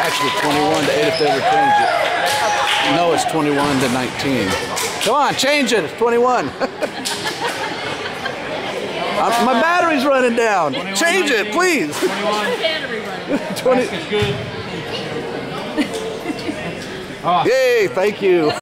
Actually 21 to 8 if they ever change it. No, it's 21 to 19. Come on, change it. It's 21. My battery's running down. Change it, please. 21. 20. Good. Yay, thank you.